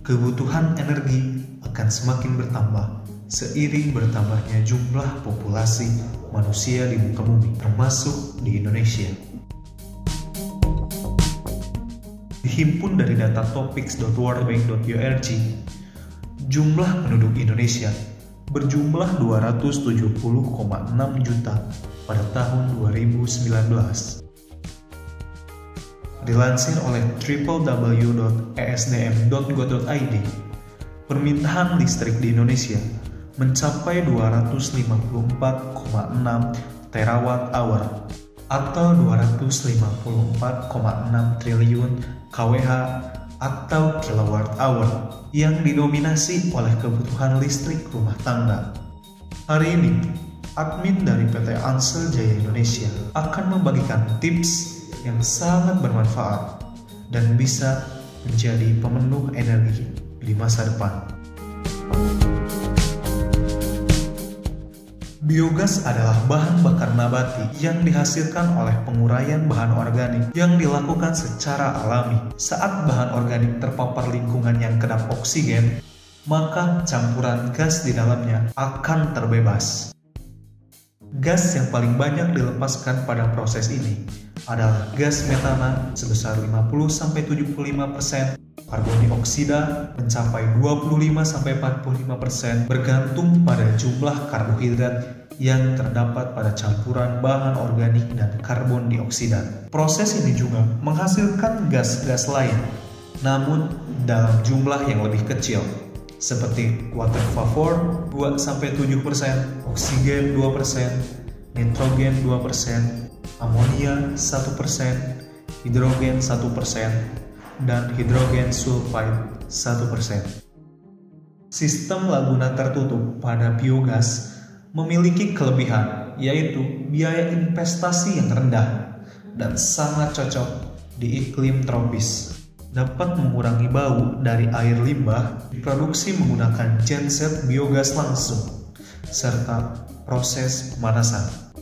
kebutuhan energi akan semakin bertambah seiring bertambahnya jumlah populasi manusia di muka bumi, termasuk di Indonesia. Dihimpun dari data topics.worldbank.org, jumlah penduduk Indonesia berjumlah 270,6 juta pada tahun 2019. Dilansir oleh www.esdm.go.id, permintaan listrik di Indonesia mencapai 254,6 terawatt hour atau 254,6 triliun kWh atau kilowatt hour yang didominasi oleh kebutuhan listrik rumah tangga. Hari ini, admin dari PT Ansel Jaya Indonesia akan membagikan tips yang sangat bermanfaat dan bisa menjadi pemenuh energi di masa depan. Biogas adalah bahan bakar nabati yang dihasilkan oleh penguraian bahan organik yang dilakukan secara alami. Saat bahan organik terpapar lingkungan yang kedap oksigen, maka campuran gas di dalamnya akan terbebas. Gas yang paling banyak dilepaskan pada proses ini adalah gas metana sebesar 50-75%, karbon dioksida mencapai 25-45% bergantung pada jumlah karbohidrat yang terdapat pada campuran bahan organik dan karbon dioksida. Proses ini juga menghasilkan gas-gas lain, namun dalam jumlah yang lebih kecil, seperti water vapor 2-7%, oksigen 2%, nitrogen 2%, amonia 1%, hidrogen 1%, dan hidrogen sulfide 1%. Sistem laguna tertutup pada biogas memiliki kelebihan, yaitu biaya investasi yang rendah dan sangat cocok di iklim tropis. Dapat mengurangi bau dari air limbah, diproduksi menggunakan genset biogas langsung, serta proses pemanasan.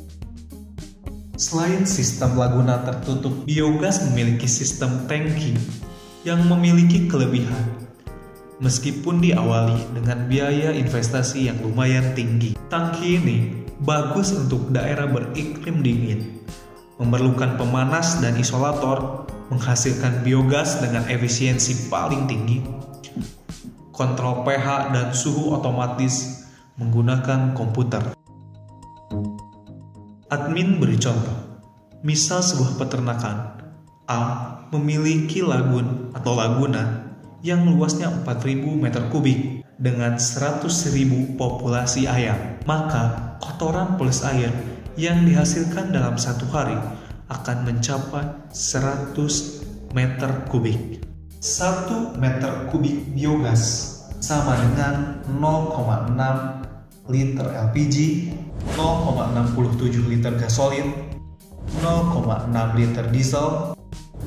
Selain sistem laguna tertutup, biogas memiliki sistem tangki yang memiliki kelebihan. Meskipun diawali dengan biaya investasi yang lumayan tinggi, tangki ini bagus untuk daerah beriklim dingin, memerlukan pemanas dan isolator, menghasilkan biogas dengan efisiensi paling tinggi, kontrol pH dan suhu otomatis menggunakan komputer. Admin beri contoh, misal sebuah peternakan A memiliki lagun atau laguna yang luasnya 4.000 meter kubik dengan 100.000 populasi ayam, maka kotoran plus air yang dihasilkan dalam satu hari akan mencapai 100 meter kubik. 1 meter kubik biogas sama dengan 0,6 liter LPG, 0,67 liter gasolin, 0,6 liter diesel,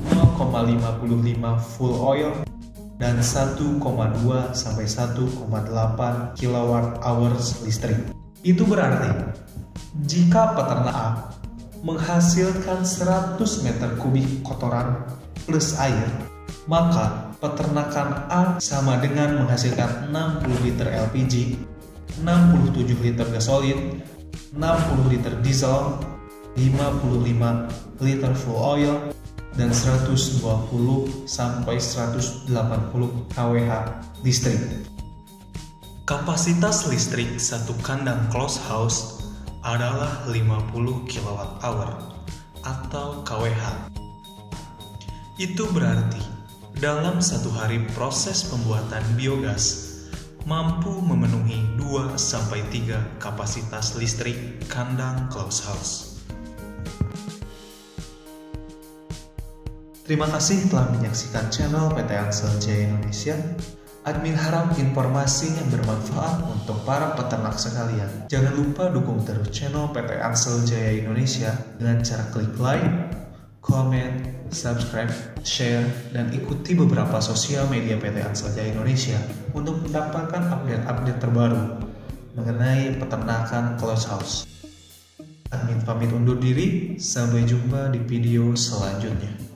0,55 full oil, dan 1,2 sampai 1,8 kilowatt hours listrik. Itu berarti jika peternak A menghasilkan 100 meter kubik kotoran plus air, maka peternakan A sama dengan menghasilkan 60 liter LPG, 67 liter gasolin, 60 liter diesel, 55 liter full oil, dan 120 sampai 180 kWh listrik. Kapasitas listrik satu kandang closed house adalah 50 kWh atau kWh. Itu berarti dalam satu hari proses pembuatan biogas mampu memenuhi 2-3 kapasitas listrik kandang closed house. Terima kasih telah menyaksikan channel PT Ansel Jaya Indonesia. Admin harap informasi yang bermanfaat untuk para peternak sekalian. Jangan lupa dukung terus channel PT Ansel Jaya Indonesia dengan cara klik like, comment, subscribe, share, dan ikuti beberapa sosial media PT Ansel Jaya Indonesia untuk mendapatkan update-update terbaru mengenai peternakan closed house. Admin pamit undur diri, sampai jumpa di video selanjutnya.